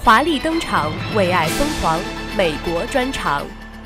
华丽登场，为爱疯狂，美国专场。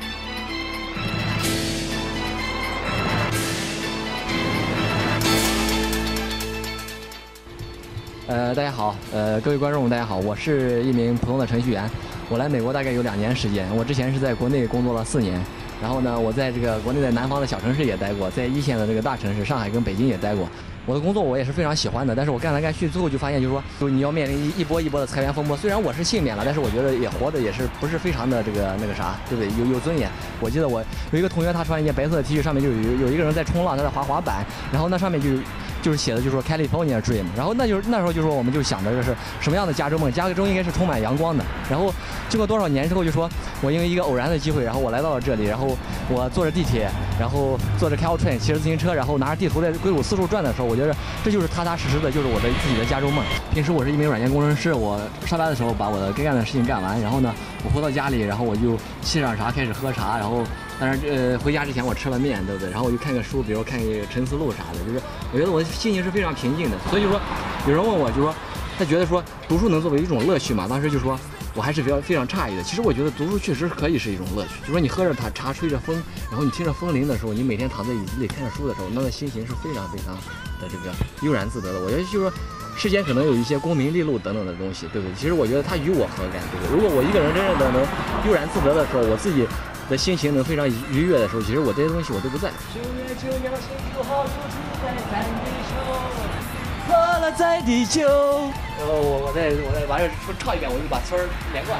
大家好，各位观众，大家好，我是一名普通的程序员，我来美国大概有2年时间，我之前是在国内工作了4年，然后呢，我在这个国内的南方的小城市也待过，在一线的这个大城市上海跟北京也待过。我的工作我也是非常喜欢的，但是我干来干去，最后就发现就是说，你要面临一波一波的裁员风波。虽然我是幸免了，但是我觉得也活得也是不是非常的那个啥，对不对？有尊严。我记得我有一个同学，他穿一件白色的 T 恤，上面就有一个人在冲浪，他在滑板，然后那上面就是写的就是说 California Dream， 然后那时候就说我们就想着这是什么样的加州梦，加州应该是充满阳光的。然后经过多少年之后，就说我因为一个偶然的机会，然后我来到了这里，然后我坐着地铁，然后坐着 Caltrain 骑着自行车，然后拿着地图在硅谷四处转的时候，我觉得这就是踏踏实实的，就是我的自己的加州梦。平时我是一名软件工程师，我上班的时候把我的该干的事情干完，然后呢，我回到家里，然后我就沏上茶开始喝茶，然后当然回家之前我吃了面，对不对？然后我就看个书，比如看个陈思录啥的，就是我觉得我心情是非常平静的。所以就说有人问我，就说他觉得说读书能作为一种乐趣嘛？当时就说我还是非常诧异的。其实我觉得读书确实可以是一种乐趣，就说你喝着茶吹着风，然后你听着风铃的时候，你每天躺在椅子里看着书的时候，那个心情是非常的这个悠然自得的。我觉得就是说世间可能有一些功名利禄等等的东西，对不对？其实我觉得它与我何干，对不对？如果我一个人真正的能悠然自得的时候，我自己的心情能非常愉悦的时候，其实我这些东西我都不在。9月9日幸福好处处在咱地球，喝了在地球。我再把这唱一遍，我就把词儿连贯。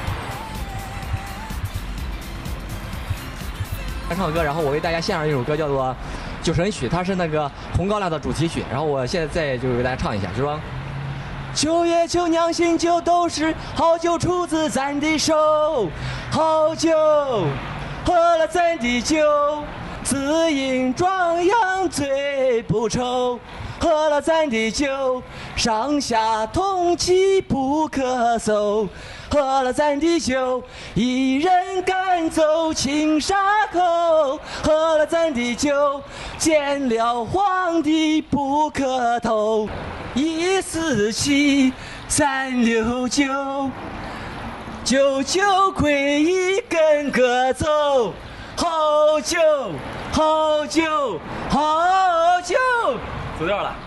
唱歌，然后我为大家献上一首歌，叫做《酒神曲》，它是那个《红高粱》的主题曲。然后我现在就给大家唱一下，就说9月9酿新酒都是好酒，出自咱的手，好酒喝了咱的酒，自饮壮阳醉不愁，喝了咱的酒，上下通气不咳嗽，喝了咱的酒，一人赶走青沙口，喝了咱的酒，见了皇帝不磕头，147 369，九九归一根歌奏，好酒好酒好酒。走调了。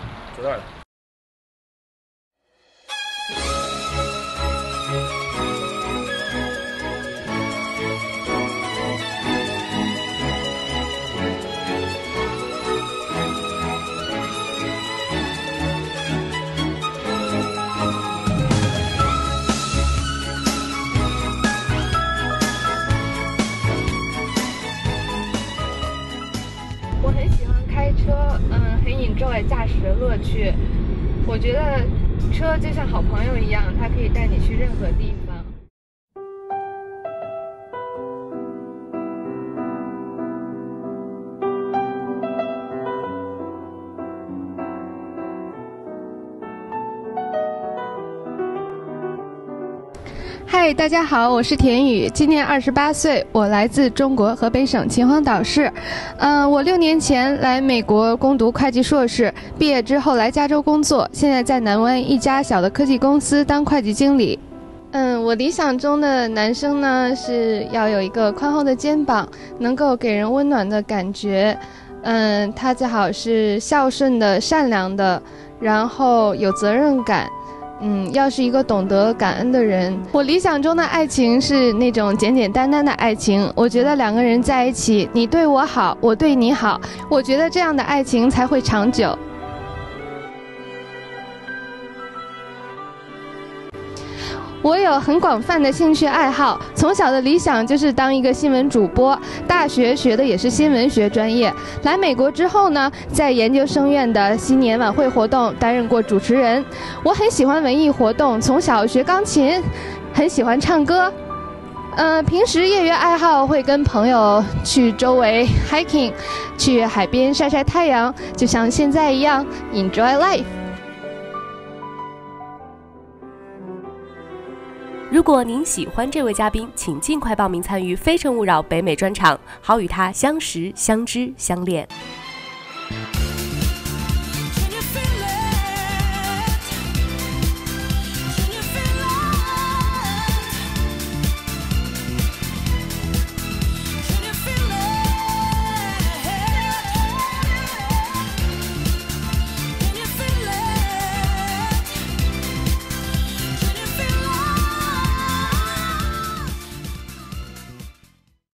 我很喜欢开车，很enjoy驾驶的乐趣。我觉得车就像好朋友一样，它可以带你去任何地方。 嗨，大家好，我是田雨，今年28岁，我来自中国河北省秦皇岛市。我6年前来美国攻读会计硕士，毕业之后来加州工作，现在在南湾一家小的科技公司当会计经理。我理想中的男生呢，是要有一个宽厚的肩膀，能够给人温暖的感觉。他最好是孝顺的、善良的，然后有责任感。要是一个懂得感恩的人。我理想中的爱情是那种简简单单的爱情。我觉得2个人在一起，你对我好，我对你好，我觉得这样的爱情才会长久。我有很广泛的兴趣爱好，从小的理想就是当一个新闻主播，大学学的也是新闻学专业。来美国之后呢，在研究生院的新年晚会活动担任过主持人。我很喜欢文艺活动，从小学钢琴，很喜欢唱歌。平时业余爱好会跟朋友去周围 hiking， 去海边晒晒太阳，就像现在一样 enjoy life。 如果您喜欢这位嘉宾，请尽快报名参与《非诚勿扰》北美专场，好与他相识、相知、相恋。